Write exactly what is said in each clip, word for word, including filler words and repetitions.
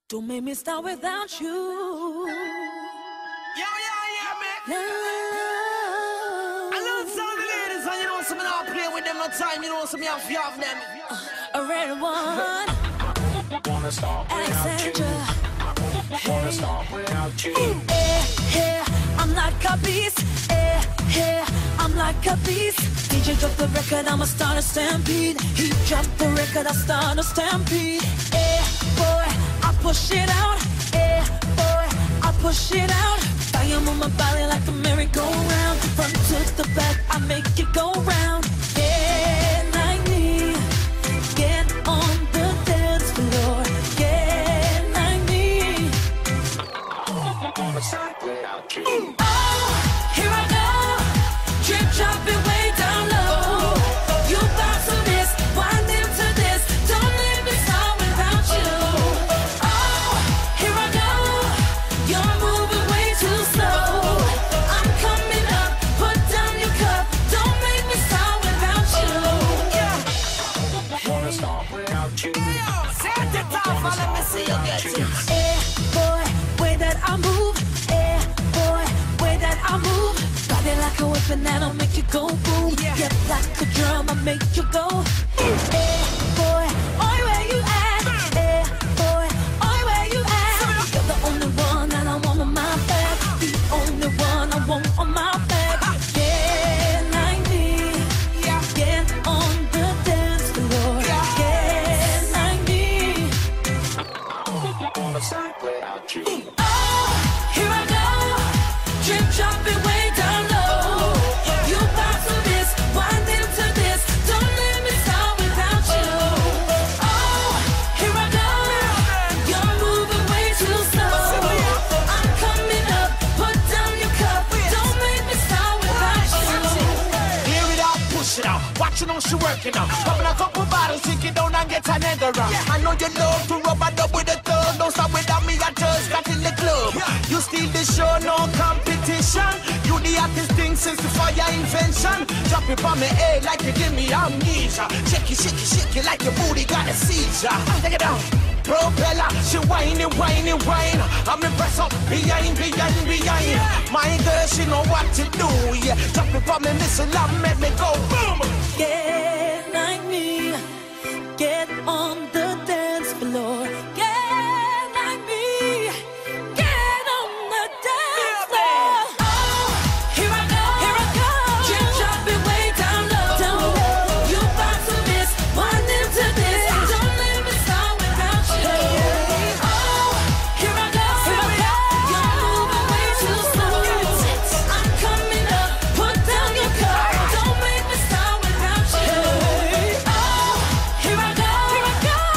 Don't make me start without you. Yeah, yeah, yeah, man. La, la, la. I love some of the ladies, and you know, some of them I play with them no time, you know, some of them have have them. Uh, a red one. Wanna start without you. Wanna start without you. Eh, eh, I'm like a beast. Eh, eh, I'm like a beast. D J drop the record, I'ma start a stampede. He drop the record, I start a stampede. Eh, boy, I push it out. Eh, boy, I push it out. I am on my body like a merry-go-round. Front to the back, I make it go round. Get like me, get on the dance floor. Get like me. Wanna start without you. Oh, here I go. Drip dropping way down low. You bounce to this, wind into this. Don't let me start without you. Oh, here I go. You're moving way too slow. I'm coming up, put down your cup. Don't make me start without you. Wanna start without you. Set it off, and let me see you get it. Eh, boy, way that I move. Eh, boy, way that I move. Body like a weapon that'll make you go boom. Yeah. Get like a drum, I make you go. Eh, boy, oi, where you at? Eh, boy, oi, where you at? You're the only one that I want on my back. The only one I want on my back. Get like me. Get on the dance floor. Get like me. Wanna start without you. Oh, here I go. Drip dropping way down low. You bounce to this, wind into this. Don't let me start without you. Oh, here I go. You're moving way too slow. I'm coming up, put down your cup. Don't make me start without you. Clear it out, push it out. Watching how she working out. Popping a couple bottles, sink it down and get another round. I know you love to rub a dub with the thumb. Don't stop without me, I just got in the club. You steal the show, no competition. You the hottest thing since the fire invention. Drop it on me head like you give me amnesia. Shake it, shake it, shake it like your booty got a seizure. Take it down. Propeller, she whiny, whiny, whine. I'm impressed up behind, behind, behind. My girl, she know what to do, yeah. Drop it on me, missile, and make me go boom. Get like me. Get on the dance floor. Get like me. Get on the dance floor. Oh, here I go. Here I go. Drip dropping way down low. Down low. You bounce to this, wind into this. Don't let me start without you. Oh, here I go. Here I go. You're moving way too slow. I'm coming up, put down your cup. Don't make me start without you. Oh, here I go. Here I go.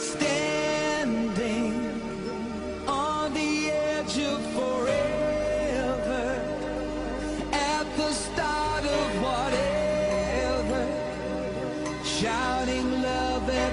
standing on the edge of forever, at the start of whatever, shouting love and